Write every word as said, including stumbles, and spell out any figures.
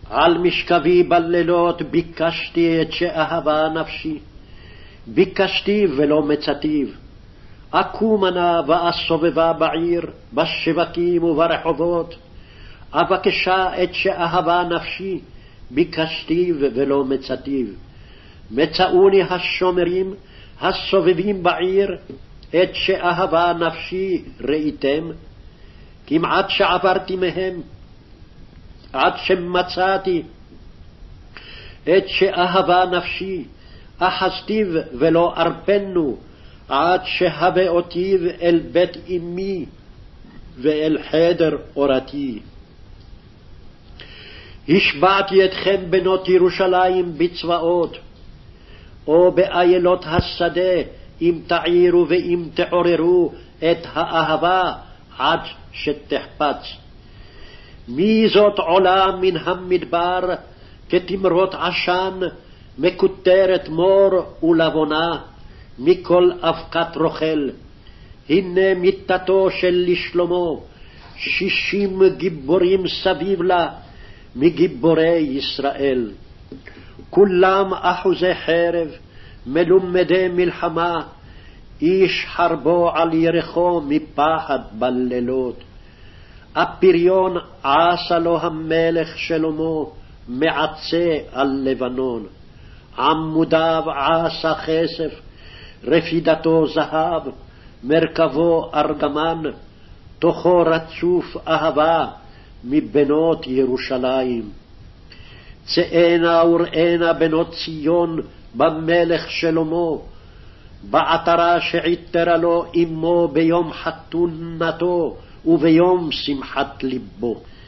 על משכבי בלילות ביקשתי את שאהבה נפשי, ביקשתי ולא מצאתיו. אקומה נא ואסובבה בעיר, בשווקים וברחובות, אבקשה את שאהבה נפשי, ביקשתיו ולא מצאתיו. מצאוני השומרים הסובבים בעיר, את שאהבה נפשי ראיתם, כמעט שעברתי מהם, עד שמצאתי את שאהבה נפשי, אחזתיו ולא ארפנו, עד שהבאותיו אל בית אמי ואל חדר אורתי. השבעתי אתכם בנות ירושלים בצבאות, או באיילות השדה, אם תעירו ואם תעוררו את האהבה עד שתחפץ. מי זאת עולה מן המדבר כתמרות עשן, מקוטרת מור ולבונה, מכל אבקת רוכל. הנה מיטתו של לשלמה, שישים גיבורים סביב לה, מגיבורי ישראל. כולם אחוזי חרב, מלומדי מלחמה, איש חרבו על ירחו מפחד בלילות. הפריון עשה לו המלך שלמה, מעצה על לבנון. עמודיו עשה כסף, רפידתו זהב, מרכבו ארגמן, תוכו רצוף אהבה מבנות ירושלים. צאנה וראנה בנות ציון במלך שלמה, בעטרה שעיטרה לו אמו ביום חתונתו וביום שמחת ליבו.